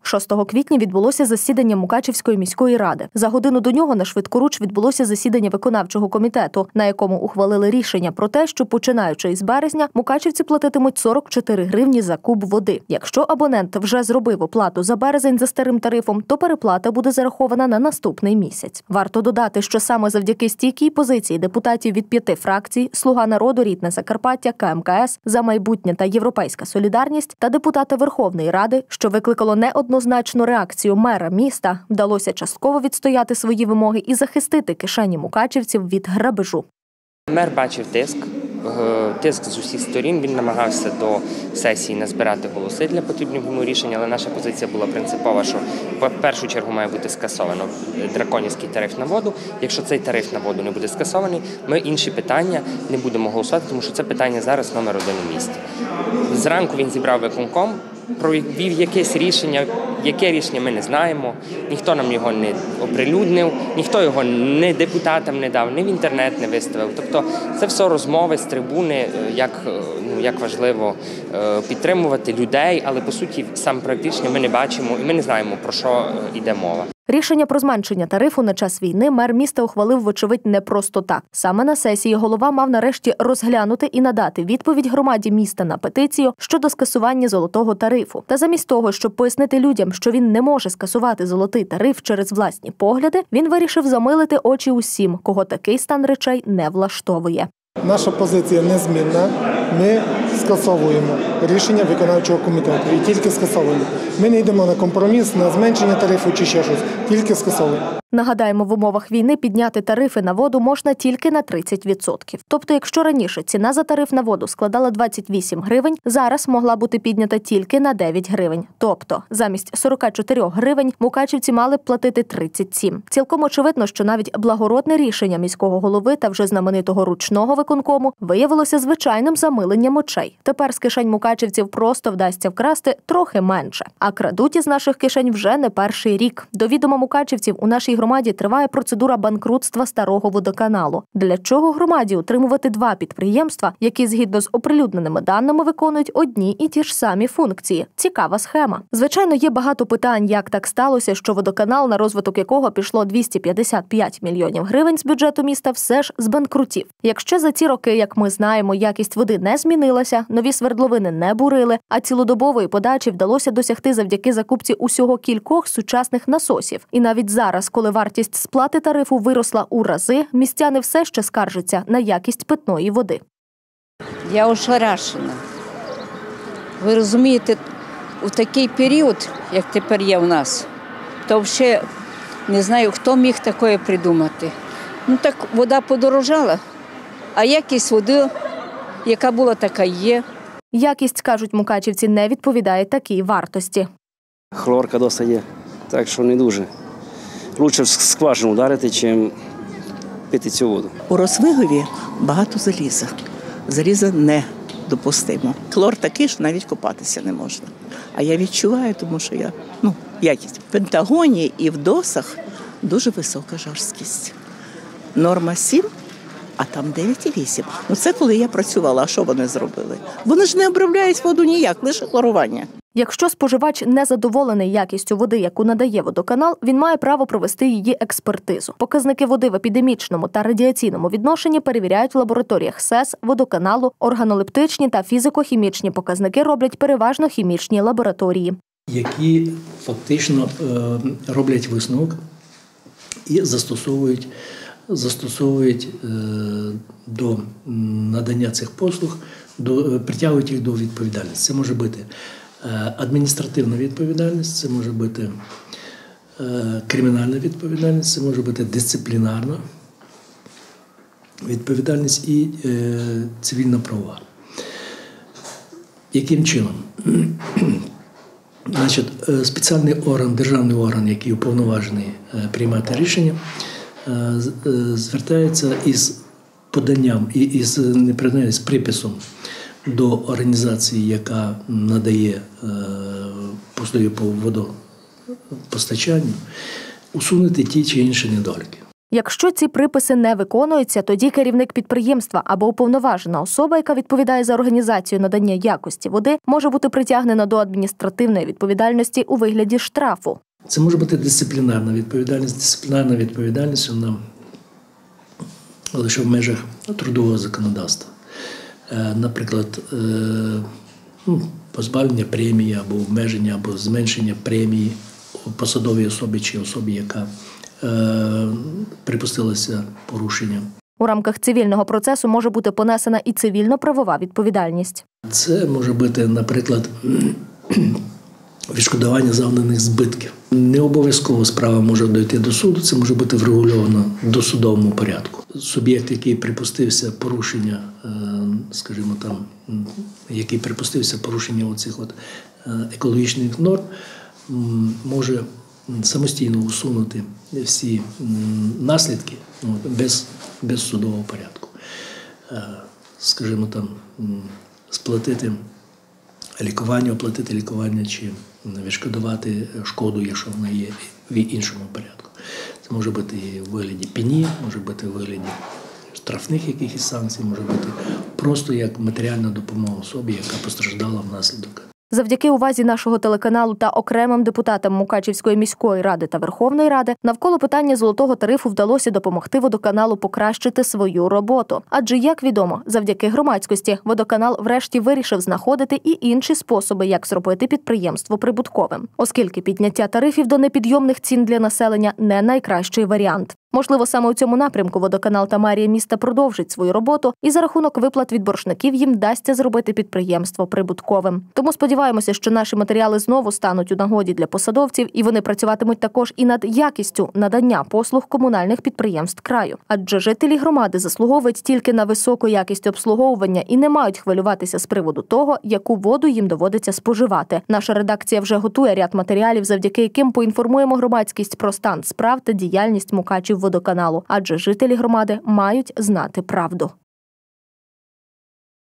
6 квітня відбулося засідання Мукачівської міської ради. За годину до нього на швидкоруч відбулося засідання виконавчого комітету, на якому ухвалили рішення про те, що починаючи із березня мукачівці платитимуть 44 гривні за куб води. Якщо абонент вже зробив оплату за березень за старим тарифом, то переплата буде зарахована на наступний місяць. Варто додати, що саме завдяки стійкій позиції депутатів від 5 фракцій «Слуга народу», «Рідне Закарпаття», КМКС, «За майбутнє» та «Європейська солідарність» та депутата Верховної Ради, що викликало неоднозначну реакцію мера міста, вдалося частково відстояти свої вимоги і захистити кишені мукачівців від грабежу. Мер бачив тиск з усіх сторін, він намагався до сесії назбирати голоси для потрібного йому рішення, але наша позиція була принципова, що в першу чергу має бути скасовано драконівський тариф на воду. Якщо цей тариф на воду не буде скасований, ми інші питання не будемо голосувати, тому що це питання зараз номер 1 у місті. Зранку він зібрав виконком, провів якесь рішення, яке рішення ми не знаємо, ніхто нам його не оприлюднив, ніхто його не депутатам не дав, ні в інтернет не виставив. Тобто це все розмови з трибуни, як важливо підтримувати людей, але по суті сам проект рішення ми не бачимо і ми не знаємо, про що йде мова. Рішення про зменшення тарифу на час війни мер міста ухвалив, вочевидь, не просто так. Саме на сесії голова мав нарешті розглянути і надати відповідь громаді міста на петицію щодо скасування золотого тарифу. Та замість того, щоб пояснити людям, що він не може скасувати золотий тариф через власні погляди, він вирішив замилити очі усім, кого такий стан речей не влаштовує. Наша позиція незмінна. Ми скасовуємо рішення виконавчого комітету і тільки скасовуємо. Ми не йдемо на компроміс, на зменшення тарифу чи ще щось, тільки скасовуємо. Нагадаємо, в умовах війни підняти тарифи на воду можна тільки на 30%. Тобто, якщо раніше ціна за тариф на воду складала 28 гривень, зараз могла бути піднята тільки на 9 гривень. Тобто, замість 44 гривень мукачівці мали б платити 37. Цілком очевидно, що навіть благородне рішення міського голови та вже знаменитого ручного виконкому виявилося звичайним замиленням очей. Тепер з кишень мукачівців просто вдасться вкрасти трохи менше. А крадуть із наших кишень вже не перший рік. До відома мукачівців у нашій громаді триває процедура банкрутства старого водоканалу. Для чого громаді утримувати 2 підприємства, які згідно з оприлюдненими даними виконують одні і ті ж самі функції? Цікава схема. Звичайно, є багато питань, як так сталося, що водоканал, на розвиток якого пішло 255 мільйонів гривень з бюджету міста, все ж збанкрутів. Якщо за ці роки, як ми знаємо, якість води не змінилася, нові свердловини не бурили, а цілодобової подачі вдалося досягти завдяки закупці усього кількох сучасних насосів. І навіть зараз, коли вартість сплати тарифу виросла у рази, містяни все ще скаржаться на якість питної води. Я ошарашена. Ви розумієте, у такий період, як тепер є у нас, то взагалі не знаю, хто міг таке придумати. Ну так вода подорожала, а якість води, яка була, така є. Якість, кажуть мукачівці, не відповідає такій вартості. Хлорка досить є, так що не дуже. Лучше в скважину ударити, чим пити цю воду. У Росвигові багато заліза. Заліза недопустимо. Хлор такий, що навіть купатися не можна. А я відчуваю, тому що якість. В Пентагоні і в ДОСах дуже висока жорсткість. Норма 7, а там 9,8. Це коли я працювала, а що вони зробили? Вони ж не обробляють воду ніяк, лише хлорування. Якщо споживач не задоволений якістю води, яку надає водоканал, він має право провести її експертизу. Показники води в епідемічному та радіаційному відношенні перевіряють в лабораторіях СЕС, водоканалу, органолептичні та фізико-хімічні показники роблять переважно хімічні лабораторії. Які фактично роблять висновок і застосовують до надання цих послуг, притягують їх до відповідальності. Це може бути адміністративна відповідальність, це може бути кримінальна відповідальність, це може бути дисциплінарна відповідальність і цивільно-правова. Яким чином? Значить, спеціальний орган, державний орган, який уповноважений приймати рішення, звертається із поданням і з приписом до організації, яка надає послуги по водопостачанню, усунути ті чи інші недоліки. Якщо ці приписи не виконуються, тоді керівник підприємства або уповноважена особа, яка відповідає за організацію надання якості води, може бути притягнена до адміністративної відповідальності у вигляді штрафу. Це може бути дисциплінарна відповідальність. Дисциплінарна відповідальність, вона лише в межах трудового законодавства. Наприклад, позбавлення премії або обмеження, або зменшення премії посадовій особі чи особі, яка припустилася порушенням. У рамках цивільного процесу може бути понесена і цивільно-правова відповідальність. Це може бути, наприклад, відшкодування завданих збитків. Не обов'язково справа може дойти до суду, це може бути врегульовано в досудовому порядку. Суб'єкт, який припустився порушення, скажімо там, який припустився порушення оцих екологічних норм, може самостійно усунути всі наслідки без судового порядку. Скажімо там, оплатити лікування чи відшкодувати шкоду, якщо вона є в іншому порядку. Це може бути і в вигляді пені, може бути в вигляді штрафних якихось санкцій, може бути просто як матеріальна допомога особі, яка постраждала внаслідок. Завдяки увазі нашого телеканалу та окремим депутатам Мукачівської міської ради та Верховної Ради навколо питання золотого тарифу вдалося допомогти водоканалу покращити свою роботу. Адже, як відомо, завдяки громадськості водоканал врешті вирішив знаходити і інші способи, як зробити підприємство прибутковим. Оскільки підняття тарифів до непідйомних цін для населення – не найкращий варіант. Можливо, саме у цьому напрямку водоканал та мерія міста продовжить свою роботу і за рахунок виплат від боржників їм вдасться зробити підприємство прибутковим. Тому сподіваємося, що наші матеріали знову стануть у нагоді для посадовців і вони працюватимуть також і над якістю надання послуг комунальних підприємств краю. Адже жителі громади заслуговують тільки на високу якість обслуговування і не мають хвилюватися з приводу того, яку воду їм доводиться споживати. Наша редакція вже готує ряд матеріалів, завдяки яким поінформуємо громадськість про стан справ та діяльність Мукачівводоканалу, адже жителі громади мають знати правду.